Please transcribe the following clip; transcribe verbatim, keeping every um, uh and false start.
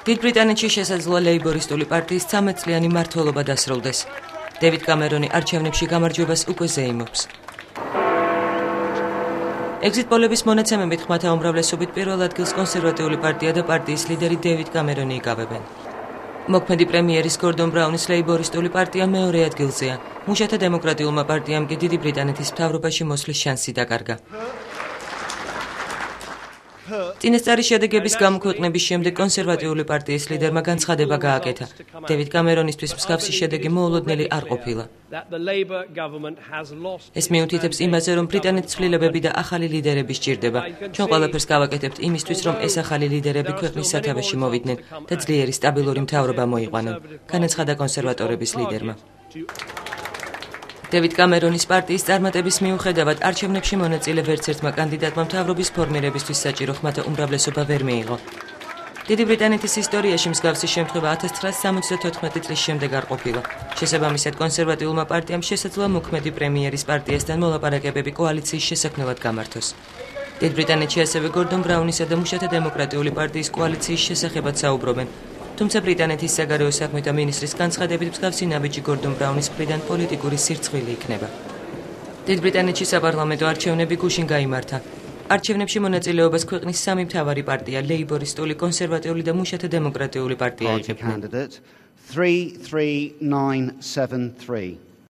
დიდ ბრიტანეთში შესაძლოა ლეიბორისტული პარტიის ცამეტ წლიანი მმართველობა დასრულდეს. დევიდ კამერონი არჩევნებში გამარჯვებას უკვე ზეიმობს. ეგზიტ პოლების მონაცემებით ხმათა უმრავლესობით პირველ ადგილს კონსერვატიული პარტია და პარტიის ლიდერი დევიდ კამერონი იკავებენ. მოქმედი პრემიერის გორდონ ბრაუნის ლეიბორისტული პარტია მეორე ადგილზეა. მუშათა დემოკრატიულმა პარტიამ კი დიდი ბრიტანეთის მთავრობაში მოსვლის შანსი დაკარგა. წინასწარი შედეგების გამოქვეყნების შემდეგ კონსერვატიული პარტიის ლიდერმა განცხადება გააკეთა. დევიდ კამერონისთვის მსგავსი შედეგი მოულოდნელი არ ყოფილა. ეს მიუთითებს იმაზე, რომ ბრიტანეთს ცვლილებები და ახალი ლიდერები სჭირდება. ჩვენ ყველაფერს გავაკეთებთ იმისთვის, რომ ეს ახალი ლიდერები ქვეყნის სათავეში მოვიდნენ და ძლიერი სტაბილური მთავრობა მოიყვანონ, განაცხადა კონსერვატორების ლიდერმა. დევიდ კამერონის პარტიის წარმატების მიუხედავად არჩევნებში მონაწილე ვერც ერთმა კანდიდატმა მთავრობის ფორმირებისთვის საჭირო ხმათა უმრავლესობა ვერ მიიღო. დიდი ბრიტანეთის ისტორიაში მსგავსი შემთხვევა ათას ცხრაასი სამოცდათოთხმეტი წლის შემდეგ არ ყოფილა. შესაბამისად, კონსერვატიულმა პარტიამ შესაძლოა მოქმედი პრემიერის პარტიასთან მოლაპარაკებები კოალიციის შესაქმნელად გამართოს. დიდ ბრიტანეთში ასევე გორდონ ბრაუნისა და მუშათა დემოკრატიული პარტიის კოალიციის შესახებაც საუბრობენ. თუმცა ბრიტანეთის საგარეო საქმეთა მინისტრის განცხადებით მსგავსი ნაბიჯი გორდონ ბრაუნის მხრიდან პოლიტიკური სირცხვილი იქნება. დიდ ბრიტანეთში საპარლამენტო არჩევნები გუშინ გაიმართა. არჩევნებში მონაწილეობას ქვეყნის სამი მთავარი პარტია, ლეიბორისტული, კონსერვატიული და მუშათა დემოკრატიული პარტია იღებდნენ.